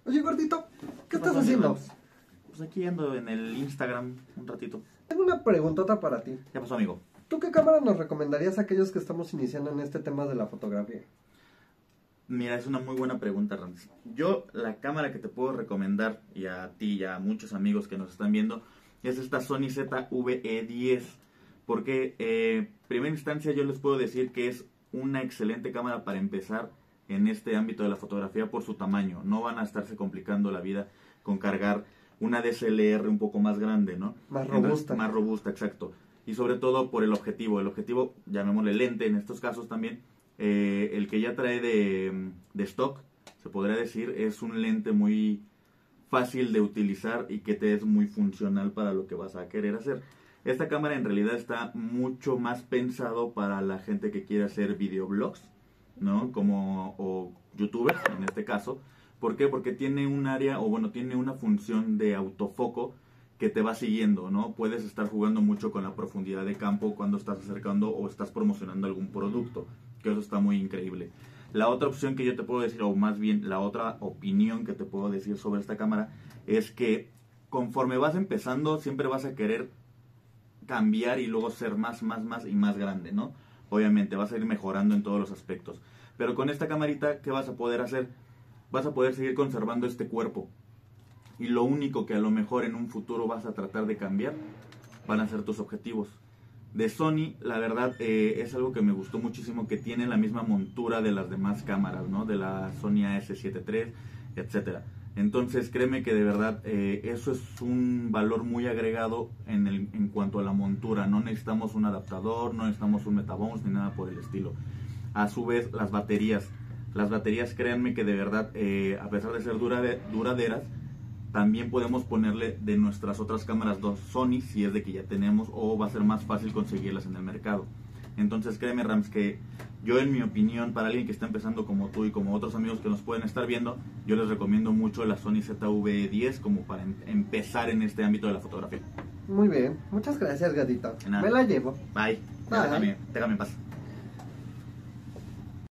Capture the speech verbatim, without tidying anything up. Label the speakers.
Speaker 1: Oye, gordito, ¿qué, ¿Qué estás
Speaker 2: pasó,
Speaker 1: haciendo?
Speaker 2: Pues aquí ando en el Instagram un ratito.
Speaker 1: Tengo una preguntota para ti.
Speaker 2: ¿Qué pasó, amigo?
Speaker 1: ¿Tú qué cámara nos recomendarías a aquellos que estamos iniciando en este tema de la fotografía?
Speaker 2: Mira, es una muy buena pregunta, Ramsey. Yo, la cámara que te puedo recomendar, y a ti y a muchos amigos que nos están viendo, es esta Sony Z V E diez. Porque, eh, en primera instancia, yo les puedo decir que es una excelente cámara para empezar en este ámbito de la fotografía por su tamaño. No van a estarse complicando la vida con cargar una D S L R un poco más grande, ¿no?
Speaker 1: Más robusta.
Speaker 2: Entonces, más robusta, exacto. Y sobre todo por el objetivo. El objetivo, llamémosle lente en estos casos también, eh, el que ya trae de, de stock, se podría decir, es un lente muy fácil de utilizar y que te es muy funcional para lo que vas a querer hacer. Esta cámara en realidad está mucho más pensado para la gente que quiere hacer videoblogs, ¿no? Como o youtubers en este caso. ¿Por qué? Porque tiene un área, o bueno, tiene una función de autofoco que te va siguiendo, ¿no? Puedes estar jugando mucho con la profundidad de campo cuando estás acercando o estás promocionando algún producto, que eso está muy increíble. La otra opción que yo te puedo decir, o más bien la otra opinión que te puedo decir sobre esta cámara, es que conforme vas empezando siempre vas a querer cambiar y luego ser más, más, más y más grande, ¿no? Obviamente vas a ir mejorando en todos los aspectos. Pero con esta camarita, ¿qué vas a poder hacer? Vas a poder seguir conservando este cuerpo. Y lo único que a lo mejor en un futuro vas a tratar de cambiar van a ser tus objetivos. De Sony, la verdad, eh, es algo que me gustó muchísimo, que tiene la misma montura de las demás cámaras, ¿no? De la Sony A S siete tres, etcétera. Entonces, créeme que de verdad eh, eso es un valor muy agregado en, el, en cuanto a la montura. No necesitamos un adaptador, no necesitamos un metabounce ni nada por el estilo. A su vez, las baterías. Las baterías, créanme que de verdad, eh, a pesar de ser durade, duraderas, también podemos ponerle de nuestras otras cámaras dos Sony, si es de que ya tenemos, o va a ser más fácil conseguirlas en el mercado. Entonces créeme, Rams, que yo, en mi opinión, para alguien que está empezando como tú y como otros amigos que nos pueden estar viendo, yo les recomiendo mucho la Sony Z V E diez como para em empezar en este ámbito de la fotografía.
Speaker 1: Muy bien, muchas gracias, gatito. Me la llevo.
Speaker 2: Bye.
Speaker 1: Bye.
Speaker 2: Déjame, déjame en paz.